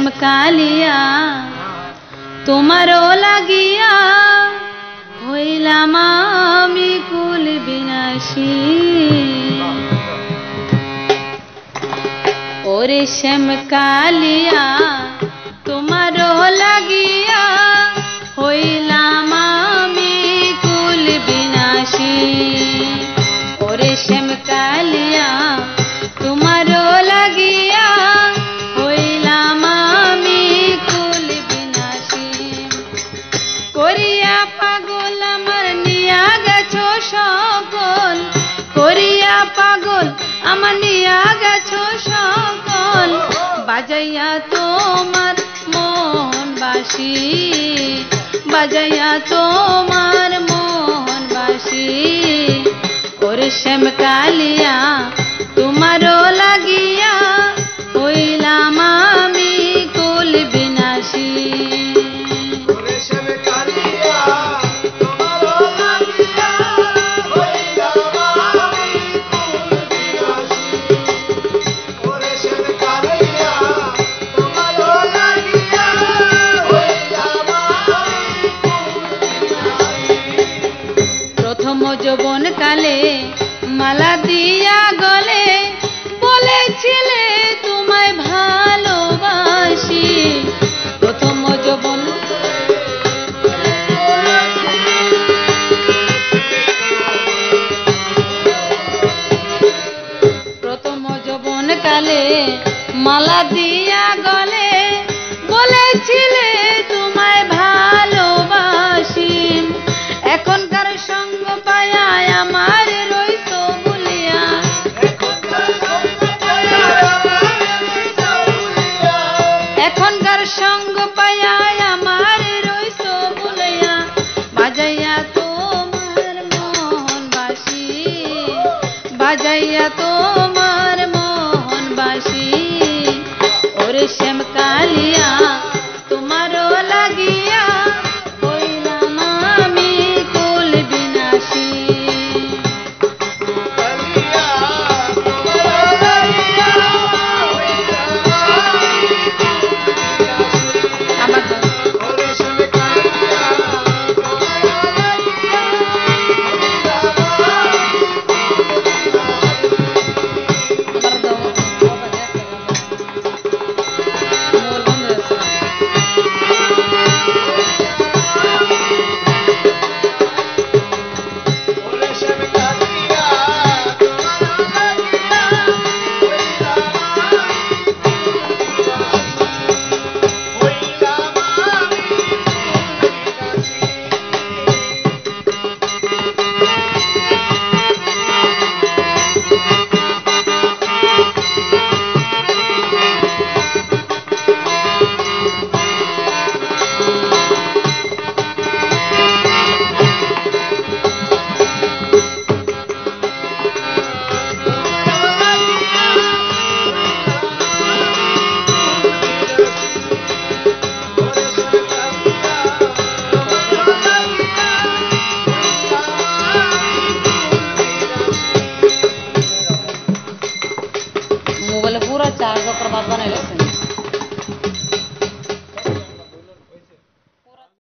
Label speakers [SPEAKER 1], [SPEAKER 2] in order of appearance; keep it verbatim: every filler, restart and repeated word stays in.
[SPEAKER 1] শ্যামকালিয়া তোমারও লাগিয়া হইলাম আমি কুল বিনাশী। ওরে শ্যামকালিয়া তোমারও লাগিয়া হইলাম আমি কুল বিনাশী। ওরে শ্যামকালিয়া তোমারও লাগিয়া হইলাম আমি কুল বিনাশী। করিয়া পাগল আমার নিয়া গেছো সকল, করিয়া পাগল আমার নিয়া গেছো সকল, বাজাইয়া তোমার মোহন বাঁশি, বাজাইয়া তোমার মোহন বাঁশি। ওরে শ্যামকালিয়া তোমারও লাগিয়া হইলাম আমি কুল বিনাশী। প্রথম যৌবন কালে মালা দিয়া গলে বলেছিলে তোমায় ভালোবাসি। প্রথম যৌবন প্রথম যৌবন কালে মালা দিয়া গলে বলেছিলে তোমায় ভালোবাসি। এখনকার সঙ্গ পায়া আমার রইত বলিয়া, এখনকার সঙ্গ পায়া আমার রইত বলিয়া, বাজাইয়া তোমার মোহন বাঁশি, বাজাইয়া তোমার মোহন বাঁশি। ওরে শ্যামকালিয়া